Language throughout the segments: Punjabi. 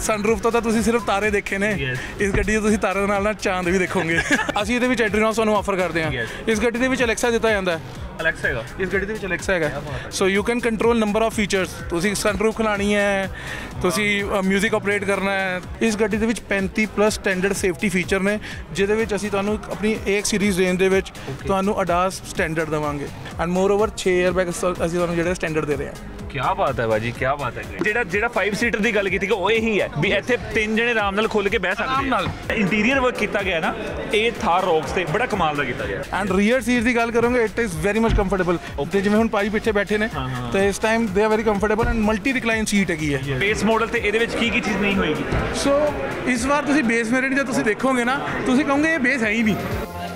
ਸਨਰੂਫ ਤੋਂ ਤਾਂ ਤੁਸੀਂ ਸਿਰਫ ਤਾਰੇ ਦੇਖੇ ਨੇ, ਇਸ ਗੱਡੀ 'ਚ ਤੁਸੀਂ ਤਾਰੇ ਦੇ ਨਾਲ ਨਾਲ ਚਾਂਦ ਵੀ ਦੇਖੋਗੇ। ਅਸੀਂ ਇਹਦੇ ਵਿੱਚ ਐਡਰੀਨੋਸ ਤੁਹਾਨੂੰ ਆਫਰ ਕਰਦੇ ਹਾਂ। ਇਸ ਗੱਡੀ ਦੇ ਵਿੱਚ ਅਲੈਕਸਾ ਦਿੱਤਾ ਜਾਂਦਾ ਹੈ। ਅਲੈਕਸਾ ਹੈਗਾ ਇਸ ਗੱਡੀ ਦੇ ਵਿੱਚ ਅਲੈਕਸਾ ਹੈਗਾ, so you can control number of features. ਤੁਸੀਂ ਸਨਰੂਫ ਖਲਾਣੀ ਹੈ, ਤੁਸੀਂ ਮਿਊਜ਼ਿਕ ਆਪਰੇਟ ਕਰਨਾ ਹੈ। ਇਸ ਗੱਡੀ ਦੇ ਵਿੱਚ 35+ ਸਟੈਂਡਰਡ ਸੇਫਟੀ ਫੀਚਰ ਨੇ, ਜਿਹਦੇ ਵਿੱਚ ਅਸੀਂ ਤੁਹਾਨੂੰ ਆਪਣੀ AX ਸੀਰੀਜ਼ ਰੇਂਜ ਦੇ ਵਿੱਚ ਤੁਹਾਨੂੰ ADAS ਸਟੈਂਡਰਡ ਦੇਵਾਂਗੇ ਐਂਡ ਮੋਰ ਓਵਰ 6 에ਅਰਬੈਗ ਅਸੀਂ ਤੁਹਾਨੂੰ ਜਿਹੜੇ ਸਟੈਂਡਰਡ ਦੇ ਰਹੇ ਹਾਂ। क्या बात है भाजी, क्या बात है। ਜਿਹੜਾ 5 ਸੀਟਰ ਦੀ ਗੱਲ ਕੀਤੀ ਉਹ ਇਹੀ ਹੈ ਵੀ ਇੱਥੇ 3 ਜਣੇ ਆਰਾਮ ਨਾਲ ਖੁੱਲ ਕੇ ਬਹਿ ਸਕਦੇ ਆ। ਇੰਟੀਰੀਅਰ ਵਰਕ ਕੀਤਾ ਗਿਆ ਨਾ ਇਹ ਥਾਰ ਰੌਕਸ ਤੇ ਬੜਾ ਕਮਾਲ ਦਾ ਕੀਤਾ ਗਿਆ। ਐਂਡ ਰੀਅਰ ਸੀਟ ਦੀ ਗੱਲ ਕਰੋਗੇ it is very much comfortable. ਤੇ ਜਿਵੇਂ ਹੁਣ ਭਾਈ ਪਿੱਛੇ ਬੈਠੇ ਨੇ ਤੇ ਇਸ time they are very comfortable and multi recline seat ਹੈਗੀ ਹੈ। ਬੇਸ ਮਾਡਲ ਤੇ ਇਹਦੇ ਵਿੱਚ ਕੀ ਚੀਜ਼ ਨਹੀਂ ਹੋਏਗੀ। ਸੋ ਇਸ ਵਾਰ ਤੁਸੀਂ ਬੇਸ ਵੇਰੀਐਂਟ ਜਦ ਤੁਸੀਂ ਦੇਖੋਗੇ ਨਾ ਤੁਸੀਂ ਕਹੋਗੇ ਇਹ ਬੇਸ ਹੈ ਹੀ ਨਹੀਂ।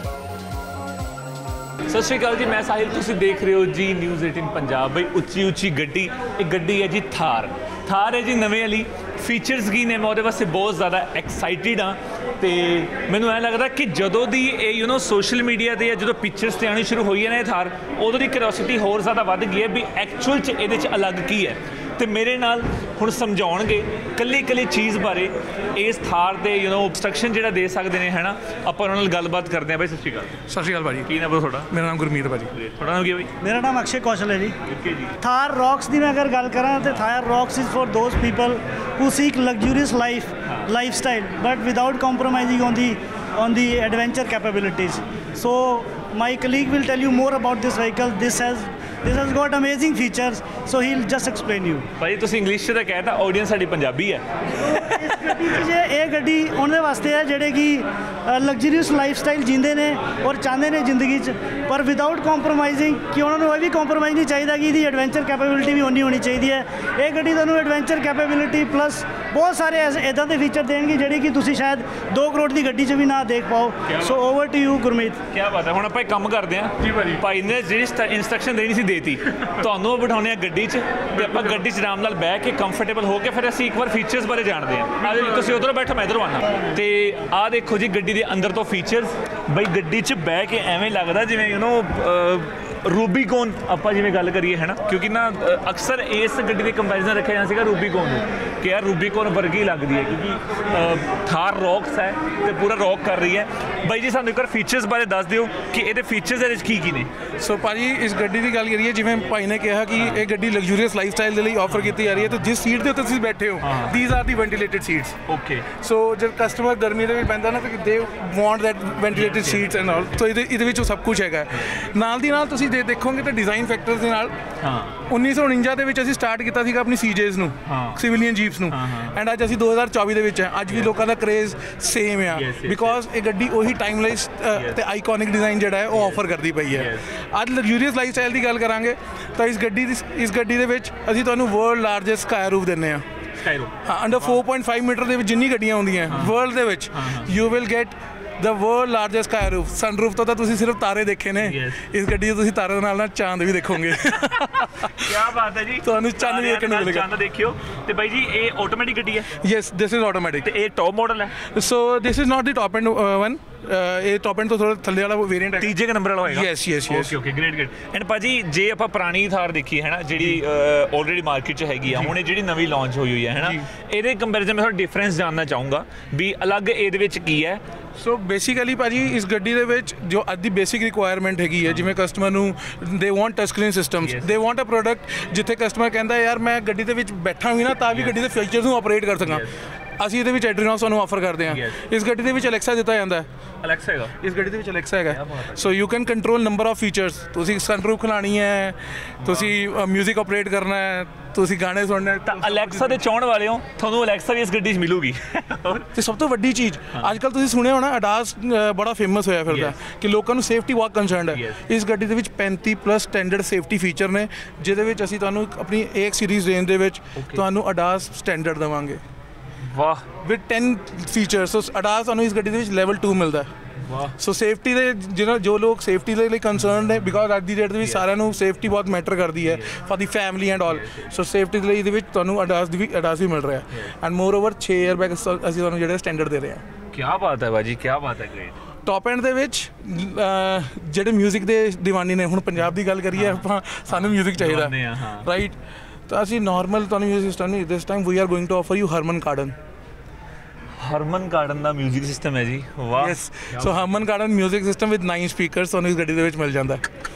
ਸਤਿ ਸ਼੍ਰੀ ਅਕਾਲ ਜੀ, ਮੈਂ ਸਾਹਿਲ, ਤੁਸੀਂ ਦੇਖ ਰਹੇ ਹੋ ਜੀ ਨਿਊਜ਼ 18 ਪੰਜਾਬ। ਬਈ ਉੱਚੀ ਗੱਡੀ, ਇਹ ਗੱਡੀ ਹੈ ਜੀ ਥਾਰ ਹੈ ਜੀ ਨਵੇਂ ਵਾਲੀ। ਫੀਚਰਸ ਕੀ ਨੇ ਮੈਂ ਉਹਦੇ ਵਾਸਤੇ ਬਹੁਤ ਜ਼ਿਆਦਾ ਐਕਸਾਈਟਿਡ ਹਾਂ ਤੇ ਮੈਨੂੰ ਐਂ ਲੱਗਦਾ ਕਿ ਜਦੋਂ ਦੀ ਇਹ ਸੋਸ਼ਲ ਮੀਡੀਆ 'ਤੇ ਜਾਂ ਜਦੋਂ ਪਿਕਚਰਸ 'ਤੇ ਆਉਣੀ ਸ਼ੁਰੂ ਹੋਈ ਹੈ ਨਾ ਇਹ ਥਾਰ, ਉਦੋਂ ਦੀ ਕਿਉਰਿਓਸਿਟੀ ਹੋਰ ਜ਼ਿਆਦਾ ਵੱਧ ਗਈ ਹੈ ਵੀ ਐਕਚੁਅਲ 'ਚ ਇਹਦੇ 'ਚ ਅਲੱਗ ਕੀ ਹੈ। ਤੇ ਮੇਰੇ ਨਾਲ ਹੁਣ ਸਮਝਾਉਣਗੇ ਕੱਲੀ ਚੀਜ਼ ਬਾਰੇ ਇਸ ਥਾਰ ਦੇ ਇੰਸਟਰਕਸ਼ਨ ਜਿਹੜਾ ਦੇ ਸਕਦੇ ਨੇ, ਹੈ ਨਾ। ਆਪਾਂ ਉਹਨਾਂ ਨਾਲ ਗੱਲਬਾਤ ਕਰਦੇ ਹਾਂ। ਬਾਈ ਸਤਿ ਸ਼੍ਰੀ ਅਕਾਲ। ਸਤਿ ਸ਼੍ਰੀ ਅਕਾਲ ਭਾਜੀ। ਕੀ ਨਾਮ ਤੁਹਾਡਾ? ਮੇਰਾ ਨਾਮ ਗੁਰਮੀਤ ਭਾਜੀ। ਤੁਹਾਡਾ ਨਾਮ ਕੀ ਹੈ ਬਾਈ? ਮੇਰਾ ਨਾਮ ਅਕਸ਼ੇ ਕੌਸ਼ਲ ਹੈ ਜੀ। ਓਕੇ ਜੀ। ਥਾਰ ਰੌਕਸ ਦੀ ਮੈਂ ਅਗਰ ਗੱਲ ਕਰਾਂ ਤਾਂ Thar Roxx is for those people who seek luxurious lifestyle but without compromising on the adventure capabilities. So my colleague will tell you more about this vehicle. This has got amazing features, so he'll just explain you. ਭਾਈ ਤੁਸੀਂ ਇੰਗਲਿਸ਼ 'ਚ ਤਾਂ ਕਹਿਤਾ, ਆਡੀਅנס ਸਾਡੀ ਪੰਜਾਬੀ ਹੈ। ਇਹ ਗੱਡੀ ਉਹਨਾਂ ਵਾਸਤੇ ਹੈ ਜਿਹੜੇ ਕਿ ਲਗਜ਼ਰੀਅਸ ਲਾਈਫਸਟਾਈਲ ਜੀਂਦੇ ਨੇ ਔਰ ਚਾਹੁੰਦੇ ਨੇ ਜ਼ਿੰਦਗੀ 'ਚ, ਪਰ ਵਿਦਆਊਟ ਕੰਪਰੋਮਾਈਜ਼ਿੰਗ ਕਿ ਉਹਨਾਂ ਨੂੰ ਇਹ ਵੀ ਕੰਪਰੋਮਾਈਜ਼ ਨਹੀਂ ਚਾਹੀਦਾ ਕਿ ਇਹਦੀ ਐਡਵੈਂਚਰ ਕੈਪੇਬਿਲਿਟੀ ਵੀ ਓਨੀ ਹੋਣੀ ਚਾਹੀਦੀ ਹੈ। ਇਹ ਗੱਡੀ ਤੁਹਾਨੂੰ ਐਡਵੈਂਚਰ ਕੈਪੇਬਿਲਿਟੀ ਪਲੱਸ ਬਹੁਤ ਸਾਰੇ ਇੱਦਾਂ ਦੇ ਫੀਚਰ ਦੇਣਗੇ ਜਿਹੜੇ ਕਿ ਤੁਸੀਂ ਸ਼ਾਇਦ 2 ਕਰੋੜ ਦੀ ਗੱਡੀ 'ਚ ਵੀ ਨਾ ਦੇਖ ਪਾਓ। So over to you Gurmeet. ਕੀ ਬਾਤ ਹੈ। ਹੁਣ ਆਪਾਂ ਇੱਕ ਕੰਮ ਕਰਦੇ ਹਾਂ ਜੀ ਭਾਜੀ। ਭਾਈ ਨੇ ਜਿਹੜੀ ਇੰਸਟਰਕਸ਼ਨ ਦੇਣੀ ਸੀ ਦੇਤੀ, ਤੁਹਾਨੂੰ ਬਿਠਾਉਂਦੇ ਆ ਗੱਡੀ 'ਚ ਤੇ ਆਪਾਂ ਗੱਡੀ 'ਚ ਆਰਾਮ ਨਾਲ ਬਹਿ ਕੇ ਕੰਫਰਟੇਬਲ ਹੋ ਕੇ ਫਿਰ ਅਸੀਂ ਇੱਕ ਵਾਰ ਫੀਚਰਸ ਬਾਰੇ ਜਾਣਦੇ ਹਾਂ। ਤੁਸੀਂ ਉੱਧਰੋਂ ਬੈਠੋ, ਮੈਂ ਇੱਧਰੋਂ ਆਉਣਾ। ਤੇ ਆਹ ਦੇਖੋ ਜੀ ਗੱਡੀ ਦੇ ਅੰਦਰ ਤੋਂ ਫੀਚਰਸ। ਬਈ ਗੱਡੀ 'ਚ ਬਹਿ ਕੇ ਐਵੇਂ ਲੱਗਦਾ ਜਿਵੇਂ ਰੂਬੀਕੌਨ ਆਪਾਂ ਜਿਵੇਂ ਗੱਲ ਕਰੀਏ, ਹੈ ਨਾ, ਕਿਉਂਕਿ ਨਾ ਅਕਸਰ ਇਸ ਗੱਡੀ ਦੇ ਕੰਪੈਰੀਜ਼ਨ ਰੱਖਿਆ ਜਾਂਦਾ ਸੀਗਾ ਰੂਬੀਕੌਨ ਨੂੰ ਕਿ ਯਾਰ ਰੂਬੀਕੌਨ ਵਰਗੀ ਲੱਗਦੀ ਹੈ ਕਿਉਂਕਿ ਥਾਰ ਰੌਕਸ ਹੈ ਤੇ ਪੂਰਾ ਰੌਕ ਕਰ ਰਹੀ ਹੈ। ਬਾਈ ਜੀ ਸਾਨੂੰ ਇੱਕ ਵਾਰ ਫੀਚਰਸ ਬਾਰੇ ਦੱਸ ਦਿਓ ਕਿ ਇਹਦੇ ਫੀਚਰਸ ਦੇ ਵਿੱਚ ਕੀ ਨੇ। ਸੋ ਭਾਜੀ ਇਸ ਗੱਡੀ ਦੀ ਗੱਲ ਕਰੀਏ, ਜਿਵੇਂ ਭਾਈ ਨੇ ਕਿਹਾ ਕਿ ਇਹ ਗੱਡੀ ਲਗਜ਼ਰੀਅਸ ਲਾਈਫਸਟਾਈਲ ਦੇ ਲਈ ਆਫਰ ਕੀਤੀ ਜਾ ਰਹੀ ਹੈ, ਤੇ ਜਿਸ ਸੀਟ ਦੇ ਉੱਤੇ ਤੁਸੀਂ ਬੈਠੇ ਹੋ these are the ventilated seats. Okay. So ਜਦ ਕਸਟਮਰ ਗਰਮੀ ਦੇ ਵਿੱਚ ਪੈਂਦਾ ਨਾ ਤਾਂ they want that ventilated seats and all, so ਇਹਦੇ ਵਿੱਚ ਉਹ ਸਭ ਕੁਝ ਹੈਗਾ। ਨਾਲ ਦੀ ਨਾਲ ਤੁਸੀਂ ਦੇਖੋਗੇ ਤਾਂ ਡਿਜ਼ਾਈਨ ਫੈਕਟਰਸ ਦੇ ਨਾਲ 1949 ਦੇ ਵਿੱਚ ਅਸੀਂ ਸਟਾਰਟ ਕੀਤਾ ਸੀਗਾ ਆਪਣੀ CJs ਨੂੰ, ਸਿਵਿਲੀਅਨ ਜੀਪਸ ਨੂੰ, ਐਂਡ ਅੱਜ ਅਸੀਂ 2024 ਦੇ ਵਿੱਚ ਹੈ। ਅੱਜ ਵੀ ਲੋਕਾਂ ਦਾ ਕ੍ਰੇਜ਼ ਸੇਮ ਆ ਬਿਕੋਜ਼ ਇਹ ਗੱਡੀ ਉਹੀ ਟਾਈਮਲੈਸ ਤੇ ਆਈਕੋਨਿਕ ਡਿਜ਼ਾਈਨ ਜਿਹੜਾ ਹੈ ਉਹ ਆਫਰ ਕਰਦੀ ਪਈ ਹੈ। ਅੱਜ ਲਗਜ਼ਰੀਅਸ ਲਾਈਫਸਟਾਈਲ ਦੀ ਗੱਲ ਕਰਾਂਗੇ ਤਾਂ ਇਸ ਗੱਡੀ ਦੇ ਵਿੱਚ ਅਸੀਂ ਤੁਹਾਨੂੰ ਵਰਲਡ ਲਾਰਜੈਸਟ ਸਕਾਈ ਰੂਫ ਦਿੰਦੇ ਹਾਂ। ਹਾਂ, ਅੰਡਰ 4.5 ਮੀਟਰ ਦੇ ਵਿੱਚ ਜਿੰਨੀ ਗੱਡੀਆਂ ਆਉਂਦੀਆਂ ਵਰਲਡ ਦੇ ਵਿੱਚ you will get the world largest sky roof. Sunroof ਤੋਂ ਤਾਂ ਤੁਸੀਂ ਸਿਰਫ ਤਾਰੇ ਦੇਖੇ ਨੇ, ਇਸ ਗੱਡੀ 'ਚ ਤੁਸੀਂ ਤਾਰੇ ਦੇ ਨਾਲ ਨਾਲ ਚਾਂਦ ਵੀ ਦੇਖੋਗੇ। ਕੀ ਬਾਤ ਹੈ ਜੀ। ਤੁਹਾਨੂੰ ਚੰਨ ਵੀ ਦੇਖਣ ਨੂੰ ਮਿਲੇਗਾ। ਚੰਨ ਦੇਖਿਓ। ਤੇ ਬਾਈ ਜੀ ਇਹ ਆਟੋਮੈਟਿਕ ਗੱਡੀ ਹੈ? Yes, this is automatic. ਤੇ ਇਹ ਟੌਪ ਮਾਡਲ ਹੈ? So this is not the top end one. ਇਹ ਟੌਪ ਐਂਡ ਤੋਂ ਥੋੜਾ ਥੱਲੇ ਵਾਲਾ ਵੇਰੀਐਂਟ ਹੈ। ਤੀਜੇ ਨੰਬਰ ਵਾਲਾ ਹੋਏਗਾ? ਯੈਸ। Okay great. ਐਂਡ ਭਾਜੀ ਜੇ ਆਪਾਂ ਪੁਰਾਣੀ ਥਾਰ ਦੇਖੀ ਹੈ ਨਾ ਜਿਹੜੀ ਆਲਰੇਡੀ ਮਾਰਕੀਟ 'ਚ ਹੈਗੀ ਆ, ਹੁਣ ਇਹ ਜਿਹੜੀ ਨਵੀਂ ਲਾਂਚ ਹੋਈ ਹੈ ਨਾ, ਇਹਦੇ ਕੰਪੈਰੀਜ਼ਨ ਮੈਂ ਥੋੜਾ ਡਿਫਰੈਂਸ ਜਾਣਨਾ ਚਾਹੂੰਗਾ ਵੀ ਅਲੱਗ ਇਹਦੇ ਵਿੱਚ ਕੀ ਹੈ। ਸੋ ਬੇਸਿਕਲੀ ਭਾਜੀ ਇਸ ਗੱਡੀ ਦੇ ਵਿੱਚ ਜੋ ਅੱਜ ਦੀ ਬੇਸਿਕ ਰਿਕੁਆਇਰਮੈਂਟ ਹੈਗੀ ਹੈ, ਜਿਵੇਂ ਕਸਟਮਰ ਨੂੰ they want touch screen systems, they want a product ਜਿੱਥੇ ਕਸਟਮਰ ਕਹਿੰਦਾ ਯਾਰ ਮੈਂ ਗੱਡੀ ਦੇ ਵਿੱਚ ਬੈਠਾ ਵੀ ਨਾ ਤਾਂ ਵੀ ਗੱਡੀ ਦੇ ਫੀਚਰਸ ਨੂੰ ਆਪਰੇਟ ਕਰ ਸਕਾਂ। ਅਸੀਂ ਇਹਦੇ ਵਿੱਚ ਐਡਰੀਨੋਸ ਤੁਹਾਨੂੰ ਆਫਰ ਕਰਦੇ ਹਾਂ। ਇਸ ਗੱਡੀ ਦੇ ਵਿੱਚ ਅਲੈਕਸਾ ਦਿੱਤਾ ਜਾਂਦਾ ਹੈ। ਅਲੈਕਸਾ ਹੈਗਾ ਇਸ ਗੱਡੀ ਦੇ ਵਿੱਚ ਅਲੈਕਸਾ ਹੈਗਾ, so you can control number of features. ਤੁਸੀਂ ਸਨਰੂਫ ਖਲਾਣੀ ਹੈ, ਤੁਸੀਂ ਮਿਊਜ਼ਿਕ ਆਪਰੇਟ ਕਰਨਾ ਹੈ, ਤੁਸੀਂ ਗਾਣੇ ਸੁਣਨੇ। ਤਾਂ ਅਲੈਕਸਾ ਦੇ ਚਾਹਣ ਵਾਲੇ ਹੋ, ਤੁਹਾਨੂੰ ਅਲੈਕਸਾ ਵੀ ਇਸ ਗੱਡੀ 'ਚ ਮਿਲੂਗੀ। ਤੇ ਸਭ ਤੋਂ ਵੱਡੀ ਚੀਜ਼ ਅੱਜ ਕੱਲ੍ਹ ਤੁਸੀਂ ਸੁਣਿਆ ਹੋਣਾ ADAS ਬੜਾ ਫੇਮਸ ਹੋਇਆ ਫਿਰਦਾ ਕਿ ਲੋਕਾਂ ਨੂੰ ਸੇਫਟੀ ਬਹੁਤ ਕੰਸਰਨਡ ਹੈ। ਇਸ ਗੱਡੀ ਦੇ ਵਿੱਚ 35+ ਸਟੈਂਡਰਡ ਸੇਫਟੀ ਫੀਚਰ ਨੇ, ਜਿਹਦੇ ਵਿੱਚ ਅਸੀਂ ਤੁਹਾਨੂੰ ਆਪਣੀ AX ਸੀਰੀਜ਼ ਰੇਂਜ ਦੇ ਵਿੱਚ ਤੁਹਾਨੂੰ ADAS ਸਟੈਂਡਰਡ ਦੇਵਾਂਗੇ। ਵਾਹ। With 10 features. ਸੋ ADAS ਤੁਹਾਨੂੰ ਇਸ ਗੱਡੀ ਦੇ ਵਿੱਚ ਲੈਵਲ 2 ਮਿਲਦਾ। ਸੋ ਸੇਫਟੀ ਦੇ ਜੋ ਲੋਕ ਸੇਫਟੀ ਦੇ ਲਈ ਕੰਸਰਨਡ ਨੇ, ਬਿਕੋਜ਼ ਅੱਜ ਦੀ ਡੇਟ ਦੇ ਵਿੱਚ ਸਾਰਿਆਂ ਨੂੰ ਸੇਫਟੀ ਬਹੁਤ ਮੈਟਰ ਕਰਦੀ ਹੈ for the family and all. So safety ਦੇ ਲਈ ਇਹਦੇ ਵਿੱਚ ਤੁਹਾਨੂੰ ADAS ਵੀ ਮਿਲ ਰਿਹਾ ਐਂਡ ਮੋਰ ਓਵਰ 6 에ਅਰਬੈਗ ਅਸੀਂ ਤੁਹਾਨੂੰ ਜਿਹੜੇ ਸਟੈਂਡਰਡ ਦੇ ਰਹੇ ਹਾਂ। ਕੀ ਬਾਤ ਹੈ ਭਾਜੀ, ਕੀ ਬਾਤ ਹੈ। ਗ੍ਰੇਟ। ਟੌਪ ਐਂਡ ਦੇ ਵਿੱਚ ਜਿਹੜੇ ਮਿਊਜ਼ਿਕ ਦੇ ਦੀਵਾਨੀ ਨੇ, ਹੁਣ ਪੰਜਾਬ ਦੀ ਗੱਲ ਕਰੀਏ ਆਪਾਂ, ਸਾਨੂੰ ਮਿਊਜ਼ਿਕ ਚਾਹੀਦਾ ਰਾਈਟ, ਤਾਂ ਅਸੀਂ ਨਾਰਮਲ ਤੁਹਾਨੂੰ ਮਿਊਜ਼ਿਕ ਸਿਸਟਮ ਨਹੀਂ, this time we are going to offer you Harman Kardon. Harman Kardon ਦਾ 뮤직 ਸਿਸਟਮ ਹੈ ਜੀ, ਵਾਹ। Yes, so Harman Kardon 뮤직 system with 9 speakers ਤੁਹਾਨੂੰ ਇਸ ਗੱਡੀ ਦੇ ਵਿੱਚ ਮਿਲ ਜਾਂਦਾ।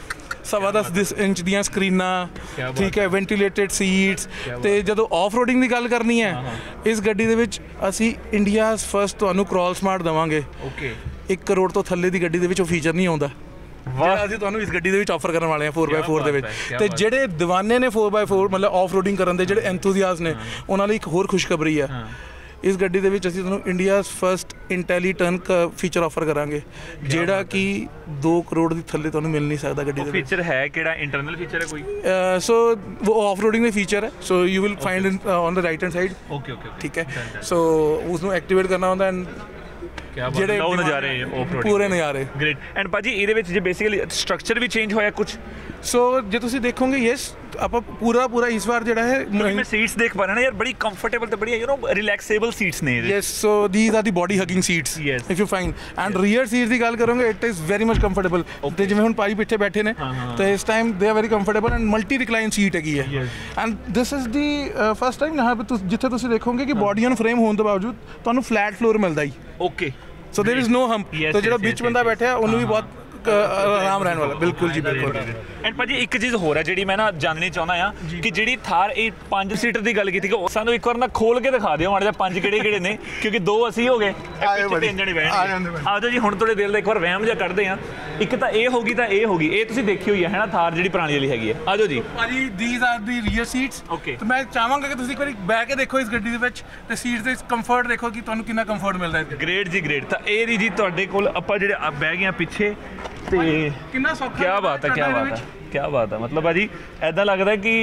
10.25 ਇੰਚ ਦੀਆਂ ਸਕਰੀਨਾਂ, ਠੀਕ ਹੈ, ਵੈਂਟੀਲੇਟਡ ਸੀਟਸ। ਤੇ ਜਦੋਂ ਆਫ ਰੋਡਿੰਗ ਦੀ ਗੱਲ ਕਰਨੀ ਹੈ, ਇਸ ਗੱਡੀ ਦੇ ਵਿੱਚ ਅਸੀਂ ਇੰਡੀਆਜ਼ ਫਸਟ ਤੁਹਾਨੂੰ ਕਰੋਲ ਸਮਾਰਟ ਦੇਵਾਂਗੇ। ਓਕੇ, 1 ਕਰੋੜ ਤੋਂ ਥੱਲੇ ਦੀ ਗੱਡੀ ਦੇ ਵਿੱਚ ਉਹ ਫੀਚਰ ਨਹੀਂ ਆਉਂਦਾ। ਵਾਹ, ਅਸੀਂ ਤੁਹਾਨੂੰ ਇਸ ਗੱਡੀ ਦੇ ਵਿੱਚ ਆਫਰ ਕਰਨ ਵਾਲੇ ਹਾਂ 4x4 ਦੇ ਵਿੱਚ। ਤੇ ਜਿਹੜੇ دیਵਾਨੇ ਨੇ 4x4 ਮਤਲਬ ਆਫ ਰੋਡਿੰਗ ਕਰਨ ਦੇ, ਜਿਹੜੇ ਐਂਥੂਸੀਆਸਟ ਨੇ, ਉਹਨਾਂ ਲਈ ਇੱਕ ਹੋਰ ਖੁਸ਼ਖਬਰੀ ਹੈ। ਇਸ ਗੱਡੀ ਦੇ ਵਿੱਚ ਅਸੀਂ ਤੁਹਾਨੂੰ India's first Intelliturn feature offer ਕਰਾਂਗੇ, ਜਿਹੜਾ ਕਿ 2 ਕਰੋੜ ਦੀ ਥੱਲੇ ਤੁਹਾਨੂੰ ਮਿਲ ਨਹੀਂ ਸਕਦਾ ਗੱਡੀ ਦੇ ਵਿੱਚ। ਫੀਚਰ ਹੈ ਕਿਹੜਾ? ਇੰਟਰਨਲ ਫੀਚਰ ਹੈ ਕੋਈ? ਸੋ ਉਹ ਆਫ ਰੋਡਿੰਗ ਦੇ ਫੀਚਰ ਹੈ। So you will find on the right hand side. Okay okay, ਠੀਕ ਹੈ। ਸੋ ਉਸ ਨੂੰ ਐਕਟੀਵੇਟ ਕਰਨਾ ਹੁੰਦਾ ਐਂਡ ਜਿਹੜੇ ਉਹ ਨਜ਼ਾਰੇ ਪੂਰੇ ਨਜ਼ਾਰੇ। ਗ੍ਰੇਟ। ਐਂਡ ਭਾਜੀ ਇਹਦੇ ਵਿੱਚ ਜੇ ਬੇਸਿਕਲੀ ਸਟਰਕਚਰ ਵੀ ਚੇਂਜ ਹੋਇਆ ਕੁਝ? ਸੋ ਜੇ ਤੁਸੀਂ ਦੇਖੋਗੇ, ਯੈਸ, ਆਪਾਂ ਪੂਰਾ ਇਸ ਵਾਰ ਜਿਹੜਾ ਹੈ, ਮੈਂ ਸੀਟਸ ਦੇਖ ਪਾ ਰਿਹਾ ਨਾ ਯਾਰ, ਬੜੀ ਕੰਫਰਟੇਬਲ ਤੇ ਬੜੀ ਰਿਲੈਕਸੇਬਲ ਸੀਟਸ ਨੇ ਇਹਦੇ। Yes, so these are the body hugging seats if you find. And rear seats ਦੀ ਗੱਲ ਕਰੋਗੇ, it is very much comfortable. ਤੇ ਜਿਵੇਂ ਹੁਣ ਭਾਈ ਪਿੱਛੇ ਬੈਠੇ ਨੇ, ਤੇ ਇਸ time they are very comfortable and multi recline seat ਹੈਗੀ ਹੈ। And this is the first time यहाँ पे ਜਿੱਥੇ ਤੁਸੀਂ ਦੇਖੋਗੇ ਕਿ ਬੋਡੀ ਔਨ ਫਰੇਮ ਹੋਣ ਤੋਂ ਬਾਵਜੂਦ ਤੁਹਾਨੂੰ ਫਲੈਟ ਫਲੋਰ ਮਿਲਦਾ ਹੀ। Okay, so there is no hump. ਤੇ ਜਿਹੜਾ ਵਿੱਚ ਬੰਦਾ ਬੈਠਿਆ ਉਹਨੂੰ ਵੀ ਬਹੁਤ ਆਰਾਮ ਰਹਿਣ ਵਾਲਾ। ਬਿਲਕੁਲ ਜੀ, ਬਿਲਕੁਲ। ਐਂਡ ਭਾਜੀ ਇੱਕ ਚੀਜ਼ ਹੋਰ ਹੈ ਜਿਹੜੀ ਮੈਂ ਨਾ ਜਾਣਨੀ ਚਾਹੁੰਦਾ ਆ, ਕਿ ਜਿਹੜੀ ਥਾਰ ਇਹ 5 ਸੀਟਰ ਦੀ ਗੱਲ ਕੀਤੀ, ਕਿ ਸਾਨੂੰ ਇੱਕ ਵਾਰ ਨਾ ਖੋਲ ਕੇ ਦਿਖਾ ਦਿਓ ਮਾੜਾ ਜਿਹਾ 5 ਕਿਹੜੇ ਨੇ, ਕਿਉਂਕਿ 2 ਅਸੀਂ ਹੋ ਗਏ, 3 ਜਣੇ ਬੈਠਣਗੇ। ਆ ਜਾਓ ਜੀ, ਹੁਣ ਤੁਹਾਡੇ ਦਿਲ ਦਾ ਇੱਕ ਵਾਰ ਵਹਿਮ ਜਿਹਾ ਕੱਢਦੇ ਆ। ਇੱਕ ਤਾਂ ਇਹ ਹੋਗੀ, ਤਾਂ ਇਹ ਹੋਗੀ, ਇਹ ਤੁਸੀਂ ਦੇਖੀ ਹੋਈ ਹੈ ਨਾ ਥਾਰ ਜਿਹੜੀ ਪੁਰਾਣੀ ਵਾਲੀ ਹੈਗੀ ਹੈ। ਆ ਜਾਓ ਜੀ ਭਾਜੀ, these are the rear seats. Okay, ਤੇ ਮੈਂ ਚਾਹਾਂਗਾ ਕਿ ਤੁਸੀਂ ਇੱਕ ਵਾਰੀ ਬਹਿ ਕੇ ਦੇਖੋ ਇਸ ਗੱਡੀ ਦੇ ਵਿੱਚ, ਤੇ ਸੀਟਸ ਦੇ ਕੰਫਰਟ ਦੇਖੋ ਕਿ ਤੁਹਾਨੂੰ ਕਿੰਨਾ ਕੰਫਰਟ ਮਿਲਦਾ ਹੈ। ਗ੍ਰੇਟ ਜੀ, ਗ੍ਰੇਟ। ਤਾਂ ਇਹ ਜੀ ਤੁਹਾਡੇ ਕੋਲ ਆਪਾਂ ਜਿਹੜੇ ਬਹਿ ਗਏ ਪਿੱਛੇ, ਤੇ ਕਿੰਨਾ ਸੌਖਾ। ਕੀ ਬਾਤ ਹੈ, ਕੀ ਬਾਤ ਹੈ, ਕੀ ਬਾਤ ਹੈ। ਮਤਲਬ ਭਾਜੀ ਐਦਾਂ ਲੱਗਦਾ ਕਿ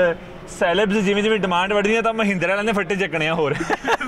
ਸੈਲਬਸ ਜਿਵੇਂ ਡਿਮਾਂਡ ਵੱਧਦੀ ਹੈ ਤਾਂ ਮਹਿੰਦਰਾ ਵਾਲਿਆਂ ਨੇ ਫੱਟੇ ਚੱਕਣੇ ਆ ਹੋਰ।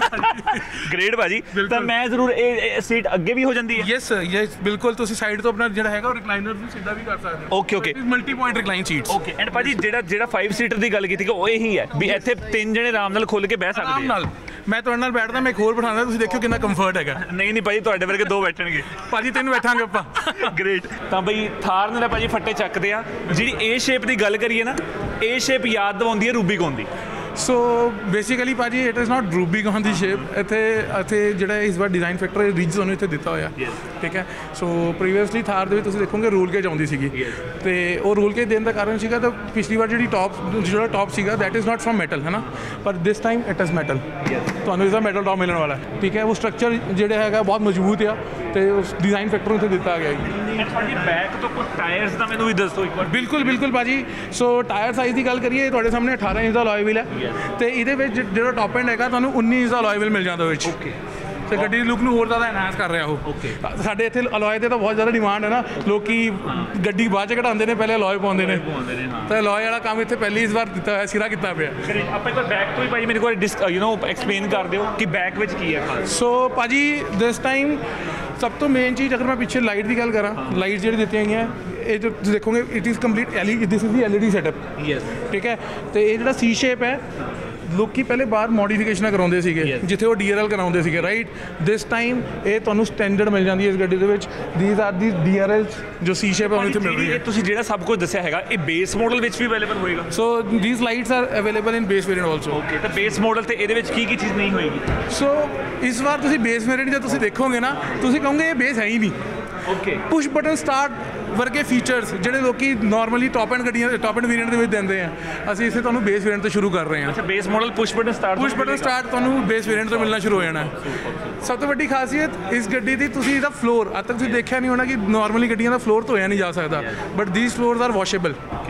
ਗ੍ਰੇਟ ਭਾਜੀ। ਤਾਂ ਮੈਂ ਜ਼ਰੂਰ ਇਹ ਸੀਟ ਅੱਗੇ ਵੀ ਹੋ ਜਾਂਦੀ ਹੈ? ਯੈਸ, ਬਿਲਕੁਲ। ਤੁਸੀਂ ਸਾਈਡ ਤੋਂ ਆਪਣਾ ਜਿਹੜਾ ਹੈਗਾ ਉਹ ਰਿਕਲਾਈਨਰ ਵੀ ਸਿੱਧਾ ਵੀ ਕਰ ਸਕਦੇ ਹੋ। Okay, multi point recline seats. Okay. And ਭਾਜੀ ਜਿਹੜਾ 5 ਸੀਟਰ ਦੀ ਗੱਲ ਕੀਤੀ, ਕਿ ਉਹ ਇਹੀ ਹੈ ਵੀ ਇੱਥੇ 3 ਜਣੇ ਆਰਾਮ ਨਾਲ ਖੁੱਲ ਕੇ ਬਹਿ ਸਕਦੇ ਆਰਾਮ ਨਾਲ। ਮੈਂ ਤੁਹਾਡੇ ਨਾਲ ਬੈਠਦਾ, ਮੈਂ ਇੱਕ ਹੋਰ ਬਿਠਾਉਂਦਾ, ਤੁਸੀਂ ਦੇਖਿਓ ਕਿੰਨਾ ਕੰਫਰਟ ਹੈਗਾ। ਨਹੀਂ ਭਾਜੀ, ਤੁਹਾਡੇ ਵਰਗੇ 2 ਬੈਠਣਗੇ ਭਾਜੀ, 3 ਬੈਠਾਂਗੇ ਆਪਾਂ। ਗ੍ਰੇਟ। ਤਾਂ ਬਈ ਥਾਰ ਨੇ ਤਾਂ ਭਾਜੀ ਫੱਟੇ ਚੱਕਦੇ ਆ। ਜਿਹੜੀ ਇਹ ਸ਼ੇਪ ਦੀ ਗੱਲ ਕਰੀਏ ਨਾ, ਇਹ ਸ਼ੇਪ ਯਾਦ ਦਿਵਾਉਂਦੀ ਹੈ ਰੂਬੀਕੌਨ ਦੀ। ਸੋ ਬੇਸਿਕਲੀ ਭਾਜੀ, ਇਟ ਇਜ਼ ਨਾਟ ਰੂਬੀਕੌਨ ਦੀ ਸ਼ੇਪ। ਇੱਥੇ ਜਿਹੜਾ ਇਸ ਵਾਰ ਡਿਜ਼ਾਈਨ ਫੈਕਟਰ ਰਿਜ ਤੁਹਾਨੂੰ ਇੱਥੇ ਦਿੱਤਾ ਹੋਇਆ। ਠੀਕ ਹੈ। ਸੋ ਪ੍ਰੀਵੀਅਸਲੀ ਥਾਰ ਦੇ ਵਿੱਚ ਤੁਸੀਂ ਦੇਖੋਗੇ ਰੂਲ ਕੇਜ ਆਉਂਦੀ ਸੀਗੀ, ਤੇ ਉਹ ਰੂਲ ਕੇਜ ਦੇਣ ਦਾ ਕਾਰਨ ਸੀਗਾ, ਤਾਂ ਪਿਛਲੀ ਵਾਰ ਜਿਹੜਾ ਟੌਪ ਸੀਗਾ that is not from metal, ਹੈ ਨਾ, ਪਰ this time it is metal. ਤੁਹਾਨੂੰ ਇਸਦਾ ਮੈਟਲ ਟੌਪ ਮਿਲਣ ਵਾਲਾ। ਠੀਕ ਹੈ। ਉਹ ਸਟਰਕਚਰ ਜਿਹੜਾ ਹੈਗਾ ਬਹੁਤ ਮਜ਼ਬੂਤ ਆ, ਤੇ ਉਸ ਡਿਜ਼ਾਈਨ ਫੈਕਟਰ ਨੂੰ ਇੱਥੇ ਦਿੱਤਾ ਗਿਆ ਜੀ। ਭਾਜੀ ਬੈਕ ਤੋਂ ਕੁਝ ਟਾਇਰਸ ਦਾ ਮੈਨੂੰ ਵੀ ਦੱਸੋ ਇੱਕ ਵਾਰ। ਬਿਲਕੁਲ ਭਾਜੀ। ਸੋ ਟਾਇਰ ਸਾਈਜ਼ ਦੀ ਗੱਲ ਕਰੀਏ, ਤੁਹਾਡੇ ਸਾਹਮਣੇ 18 ਇੰਚ ਦਾ ਅਲੋਏ ਵੀਲ ਹੈ, ਤੇ ਇਹਦੇ ਵਿੱਚ ਜਿਹੜਾ ਟੌਪ ਐਂਡ ਹੈਗਾ ਤੁਹਾਨੂੰ 19 ਇੰਚ ਦਾ ਅਲੋਏ ਵੀਲ ਮਿਲ ਜਾਂਦਾ ਵਿੱਚ। ਓਕੇ। ਤੇ ਗੱਡੀ ਦੀ ਲੁੱਕ ਨੂੰ ਹੋਰ ਜ਼ਿਆਦਾ ਐਨਹਾਂਸ ਕਰ ਰਿਹਾ ਉਹ। ਓਕੇ। ਸਾਡੇ ਇੱਥੇ ਅਲੋਏ ਤੇ ਤਾਂ ਬਹੁਤ ਜ਼ਿਆਦਾ ਡਿਮਾਂਡ ਹੈ ਨਾ, ਲੋਕੀ ਗੱਡੀ ਬਾਅਦ 'ਚ ਘਟਾਉਂਦੇ ਨੇ, ਪਹਿਲੇ ਅਲੋਏ ਪਾਉਂਦੇ ਨੇ। ਤਾਂ ਅਲੋਏ ਵਾਲਾ ਕੰਮ ਇੱਥੇ ਪਹਿਲੀ ਇਸ ਵਾਰ ਦਿੱਤਾ ਹੋਇਆ, ਸਿਰਾ ਕੀਤਾ ਪਿਆ। ਆਪਾਂ ਇੱਕ ਵਾਰ ਬੈਕ ਤੋਂ ਹੀ ਭਾਜੀ ਮੇਰੇ ਕੋਲ ਐਕਸਪਲੇਨ ਕਰ ਦਿਓ ਕਿ ਬੈਕ ਵਿੱਚ ਕੀ ਹੈ। ਸੋ ਭਾਜੀ ਦਿਸ ਟਾਈਮ ਸਭ ਤੋਂ ਮੇਨ ਚੀਜ਼, ਅਗਰ ਮੈਂ ਪਿੱਛੇ ਲਾਈਟ ਦੀ ਗੱਲ ਕਰਾਂ, ਲਾਈਟ ਜਿਹੜੀ ਦਿੱਤੀਆਂ ਗਈਆਂ, ਇਹ ਜੋ ਤੁਸੀਂ ਦੇਖੋਗੇ it is complete LED, this is the LED setup. Yes. ਠੀਕ ਹੈ। ਤੇ ਇਹ ਜਿਹੜਾ ਸੀ ਸ਼ੇਪ ਹੈ, ਲੋਕੀ ਪਹਿਲੇ ਬਾਹਰ ਮੋਡੀਫਿਕੇਸ਼ਨਾਂ ਕਰਾਉਂਦੇ ਸੀਗੇ, ਜਿੱਥੇ ਉਹ DRL ਕਰਾਉਂਦੇ ਸੀਗੇ, ਰਾਈਟ। ਦਿਸ ਟਾਈਮ ਇਹ ਤੁਹਾਨੂੰ ਸਟੈਂਡਰਡ ਮਿਲ ਜਾਂਦੀ ਹੈ ਇਸ ਗੱਡੀ ਦੇ ਵਿੱਚ। ਥੀਸ ਆਰ ਦੀ DRLs ਜੋ ਸੀ ਸ਼ੇਪ ਹੈ, ਇੱਥੇ ਮਿਲ ਰਹੀ ਹੈ। ਤੁਸੀਂ ਜਿਹੜਾ ਸਭ ਕੁਝ ਦੱਸਿਆ ਹੈਗਾ, ਇਹ ਬੇਸ ਮਾਡਲ ਵਿੱਚ ਵੀ ਅਵੇਲੇਬਲ ਹੋਏਗਾ? So these lights are available in base variant also. Okay. ਤਾਂ ਬੇਸ ਮਾਡਲ ਤੇ ਇਹਦੇ ਵਿੱਚ ਕੀ ਚੀਜ਼ ਨਹੀਂ ਹੋਏਗੀ? ਸੋ ਇਸ ਵਾਰ ਤੁਸੀਂ ਬੇਸ ਵੇਰੀਐਂਟ ਜਦ ਤੁਸੀਂ ਦੇਖੋਗੇ ਨਾ, ਤੁਸੀਂ ਕਹੋਗੇ ਇਹ ਬੇਸ ਹੈ ਹੀ ਨਹੀਂ। ਓਕੇ। ਪੁਸ਼ ਬਟਨ ਸਟਾਰਟ ਵਰਗੇ ਫੀਚਰਸ ਜਿਹੜੇ ਲੋਕੀ ਨਾਰਮਲੀ ਟੌਪ ਐਂਡ ਵੇਰੀਐਂਟ ਦੇ ਵਿੱਚ ਦਿੰਦੇ ਆ, ਅਸੀਂ ਇਸੇ ਤੁਹਾਨੂੰ ਬੇਸ ਵੇਰੀਐਂਟ ਤੋਂ ਸ਼ੁਰੂ ਕਰ ਰਹੇ ਹਾਂ। ਅੱਛਾ, base model push button start ਤੁਹਾਨੂੰ ਬੇਸ ਵੇਰੀਐਂਟ ਤੋਂ ਮਿਲਣਾ ਸ਼ੁਰੂ ਹੋ ਜਾਣਾ। ਸਭ ਤੋਂ ਵੱਡੀ ਖਾਸੀਅਤ ਇਸ ਗੱਡੀ ਦੀ, ਤੁਸੀਂ ਇਹਦਾ ਫਲੋਰ ਅੱਜ ਤੱਕ ਤੁਸੀਂ ਦੇਖਿਆ ਨਹੀਂ ਹੋਣਾ ਕਿ ਨਾਰਮਲੀ ਗੱਡੀਆਂ ਦਾ ਫਲੋਰ ਧੋਇਆ ਨਹੀਂ ਜਾ ਸਕਦਾ, but these floors are washable. ਕੀ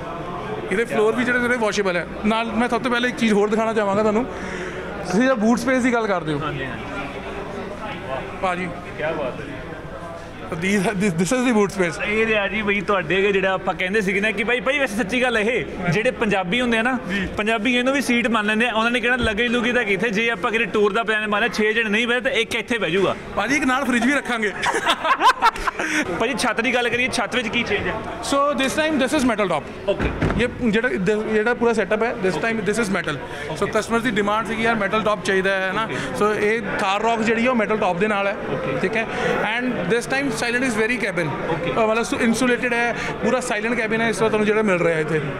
ਬਾਤ। ਇਹਦੇ ਫਲੋਰ ਵੀ ਜਿਹੜੇ ਵਾਸ਼ੇਬਲ ਹੈ। ਨਾਲ ਮੈਂ ਸਭ ਤੋਂ ਪਹਿਲੇ ਇੱਕ ਚੀਜ਼ ਹੋਰ ਦਿਖਾਉਣਾ ਚਾਹਾਂਗਾ ਤੁਹਾਨੂੰ, ਤੁਸੀਂ ਜਦ ਬੂਟ ਸਪੇਸ ਦੀ ਗੱਲ ਕਰਦੇ ਹੋ ਭਾਜੀ, ਕੀ ਬਾਤ ਹੈ। This is the boot space. ਇਹ ਰਿਹਾ ਜੀ ਬਈ ਤੁਹਾਡੇ ਜਿਹੜਾ ਆਪਾਂ ਕਹਿੰਦੇ ਸੀਗੇ ਨਾ ਕਿ ਭਾਈ ਵੈਸੇ ਸੱਚੀ ਗੱਲ ਇਹ, ਜਿਹੜੇ ਪੰਜਾਬੀ ਹੁੰਦੇ ਆ ਨਾ, ਪੰਜਾਬੀ ਇਹਨੂੰ ਵੀ ਸੀਟ ਮੰਨ ਲੈਂਦੇ ਆ। ਉਹਨਾਂ ਨੇ ਕਹਿਣਾ ਲਗੇਜ ਲੁਗੀ ਤਾਂ ਕਿੱਥੇ, ਜੇ ਆਪਾਂ ਕਿਤੇ ਟੂਰ ਦਾ ਪਲਾਨ ਮਾਰਿਆ 6 ਜਣੇ ਨਹੀਂ ਬਹਿ ਤਾਂ ਇੱਕ ਇੱਥੇ ਬਹਿ ਜਾਊਗਾ ਭਾਜੀ। ਇੱਕ ਨਾਲ ਫ੍ਰਿਜ ਵੀ ਰੱਖਾਂਗੇ। ਭਾਜੀ ਛੱਤ ਦੀ ਗੱਲ ਕਰੀਏ, ਛੱਤ ਵਿੱਚ ਕੀ ਚੇਂਜ ਹੈ? So this time this is metal top. Okay. ਇਹ ਜਿਹੜਾ ਪੂਰਾ ਸੈਟਅਪ ਹੈ, this time this is metal. So customer ਦੀ ਡਿਮਾਂਡ ਸੀਗੀ ਯਾਰ ਮੈਟਲ ਟੌਪ ਚਾਹੀਦਾ ਹੈ ਨਾ, ਸੋ ਇਹ ਥਾਰ ਰੌਕ ਜਿਹੜੀ ਹੈ ਉਹ ਮੈਟਲ ਟੌਪ ਦੇ ਨਾਲ ਹੈ। ਠੀਕ ਹੈ। And this time silent is very cabin, मतलब इंसुलेटेड है, पूरा साइलेंट कैबिन है इस वक्त ਤੁਹਾਨੂੰ ਜਿਹੜਾ ਮਿਲ ਰਿਹਾ ਇੱਥੇ।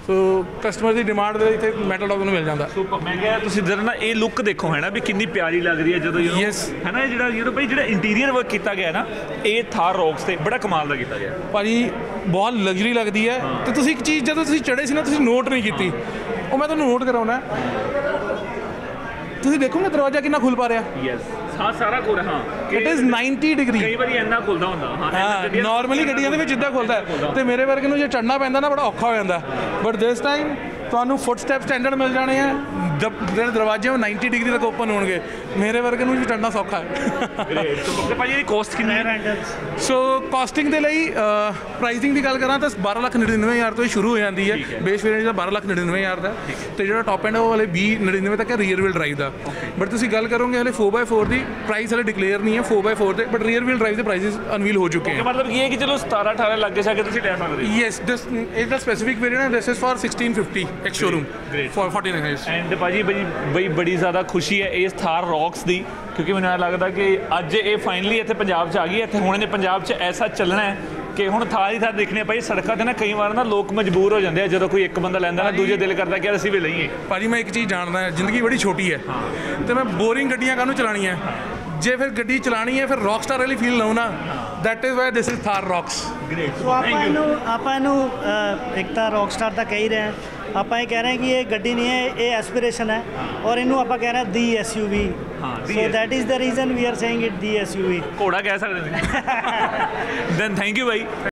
ਸੋ ਕਸਟਮਰ ਦੀ ਡਿਮਾਂਡ ਦੇ ਇੱਥੇ ਮੈਟਲ ਡੌਗ ਨੂੰ ਮਿਲ ਜਾਂਦਾ। ਮੈਂ ਕਿਹਾ ਤੁਸੀਂ ਜਰਾ ਨਾ ਇਹ ਲੁੱਕ ਦੇਖੋ ਹੈ ਨਾ ਵੀ ਕਿੰਨੀ ਪਿਆਰੀ ਲੱਗ ਰਹੀ ਹੈ ਜਦੋਂ Yes. ਹੈ ਨਾ, ਇਹ ਜਿਹੜਾ ਭਾਈ ਜਿਹੜਾ ਇੰਟੀਰੀਅਰ ਵਰਕ ਕੀਤਾ ਗਿਆ ਨਾ ਇਹ ਥਾਰ ਰੌਕਸ ਤੇ ਬੜਾ ਕਮਾਲ ਦਾ ਕੀਤਾ ਗਿਆ ਭਾਜੀ, ਬਹੁਤ ਲਗਜ਼ਰੀ ਲੱਗਦੀ ਹੈ। ਤੇ ਤੁਸੀਂ ਇੱਕ ਚੀਜ਼ ਜਦੋਂ ਤੁਸੀਂ ਚੜ੍ਹੇ ਸੀ ਨਾ, ਤੁਸੀਂ ਨੋਟ ਨਹੀਂ ਕੀਤੀ, ਉਹ ਮੈਂ ਤੁਹਾਨੂੰ ਨੋਟ ਕਰਾਉਣਾ। ਤੁਸੀਂ ਦੇਖੋਗੇ ਦਰਵਾਜ਼ਾ ਕਿੰਨਾ ਖੁੱਲ ਪਾ ਰਿਹਾ। ਯੈਸ, ਹਾਂ ਸਾਰਾ ਖੁੱਲ, ਹਾਂ ਇਟ ਇਜ਼ 90 ਡਿਗਰੀ। ਕਈ ਵਾਰੀ ਇੰਨਾ ਖੁੱਲਦਾ ਹੁੰਦਾ, ਹਾਂ, ਨਾਰਮਲੀ ਗੱਡੀਆਂ ਦੇ ਵਿੱਚ ਇੱਦਾਂ ਖੁੱਲਦਾ ਹੈ ਤੇ ਮੇਰੇ ਵਰਗੇ ਨੂੰ ਜੇ ਚੜ੍ਹਨਾ ਪੈਂਦਾ ਨਾ ਬੜਾ ਔਖਾ ਹੋ ਜਾਂਦਾ। ਬਟ ਦਿਸ ਟਾਈਮ ਤੁਹਾਨੂੰ ਫੁੱਟ ਸਟੈਪ ਸਟੈਂਡਰਡ ਮਿਲ ਜਾਣੇ ਆ, ਜਿਹੜੇ ਦਰਵਾਜ਼ੇ ਉਹ 90 ਡਿਗਰੀ ਤੱਕ ਓਪਨ ਹੋਣਗੇ। ਮੇਰੇ ਵਰਗੇ ਨੂੰ ਵੀ ਚੜ੍ਹਨਾ ਸੌਖਾ ਹੈ। ਗ੍ਰੇਟ। ਤੇ ਭਾਜੀ ਇਹਦੀ ਕੋਸਟ ਕਿੰਨੀ ਹੈ? ਸੋ ਕਾਸਟਿੰਗ ਦੇ ਲਈ ਪ੍ਰਾਈਸਿੰਗ ਦੀ ਗੱਲ ਕਰਾਂ ਤਾਂ 12,99,000 ਤੋਂ ਹੀ ਸ਼ੁਰੂ ਹੋ ਜਾਂਦੀ ਹੈ। ਬੇਸ ਵੇਰੀਐਂਟ ਦਾ 12,99,000 ਦਾ, ਤੇ ਜਿਹੜਾ ਟੌਪ ਐਂਡ ਉਹ ਵਾਲੇ 20,99 ਤੱਕ ਹੈ ਰੀਅਰ ਵੀਲ ਡਰਾਈਵ ਦਾ। ਬਟ ਤੁਸੀਂ ਗੱਲ ਕਰੋਗੇ ਹਲੇ 4x4 ਦੀ ਪ੍ਰਾਈਸ ਹਲੇ ਡਿਕਲੇਅਰ ਨਹੀਂ ਹੈ 4x4 ਦੇ, ਬਟ ਰੀਅਰ ਵੀਲ ਡਰਾਈਵ ਦੇ ਪ੍ਰਾਈਸਿਸ ਅਨਵੀਲ ਹੋ ਚੁੱਕੇ ਹਨ। ਮਤਲਬ ਇਹ ਹੈ ਕਿ ਚਲੋ 17-18 ਲੱਗੇ ਜਾ ਕੇ ਤੁਸੀਂ ਲੈ ਸਕਦੇ ਹੋ। Yes, this is the specific variant, this is for 1650 ex showroom for 49 is. And ਭਾਜੀ ਬੜੀ ਜ਼ਿਆਦਾ ਖੁਸ਼ੀ ਹੈ ਇਸ ਥਾਰ ਰੌਕਸ ਦੀ, ਕਿਉਂਕਿ ਮੈਨੂੰ ਇਹ ਲੱਗਦਾ ਕਿ ਅੱਜ ਇਹ ਫਾਈਨਲੀ ਇੱਥੇ ਪੰਜਾਬ 'ਚ ਆ ਗਈ ਹੈ। ਇੱਥੇ ਹੁਣ ਇਹਨੇ ਪੰਜਾਬ 'ਚ ਐਸਾ ਚੱਲਣਾ ਹੈ ਕਿ ਹੁਣ ਥਾਰ ਹੀ ਥਾਰ ਦੇਖਣੇ ਭਾਈ ਸੜਕਾਂ 'ਤੇ ਨਾ ਕਈ ਵਾਰ ਨਾ ਲੋਕ ਮਜਬੂਰ ਹੋ ਜਾਂਦੇ ਆ, ਜਦੋਂ ਕੋਈ ਇੱਕ ਬੰਦਾ ਲੈਂਦਾ ਨਾ ਦੂਜੇ ਦਿਲ ਕਰਦਾ ਕਿ ਅਸੀਂ ਵੀ ਲਈਏ। ਭਾਜੀ ਮੈਂ ਇੱਕ ਚੀਜ਼ ਜਾਣਦਾ, ਜ਼ਿੰਦਗੀ ਬੜੀ ਛੋਟੀ ਹੈ ਤੇ ਮੈਂ ਬੋਰਿੰਗ ਗੱਡੀਆਂ ਕਾਹਨੂੰ ਚਲਾਉਣੀਆਂ। ਜੇ ਫਿਰ ਗੱਡੀ ਚਲਾਉਣੀ ਹੈ ਫਿਰ ਰੌਕਸਟਾਰ ਵਾਲੀ ਫੀਲ ਲਓ ਨਾ, that is why this is Thar Roxx. So ਆਪਾਂ ਇਹਨੂੰ ਇੱਕ ਤਾਂ ਰੌਕਸਟਾਰ ਤਾਂ ਕਹਿ ਹੀ ਰਹੇ ਹਾਂ, ਆਪਾਂ ਇਹ ਕਹਿ ਰਹੇ ਹਾਂ ਕਿ ਇਹ ਗੱਡੀ ਨਹੀਂ ਹੈ, ਇਹ ਐਸਪੀਰੇਸ਼ਨ ਹੈ, ਔਰ ਇਹਨੂੰ ਆਪਾਂ ਕਹਿ ਰਹੇ ਹਾਂ the SUV। So that is the reason we are saying it the SUV। ਘੋੜਾ ਕਹਿ ਸਕਦੇ ਨੇ। Then thank you Bhai.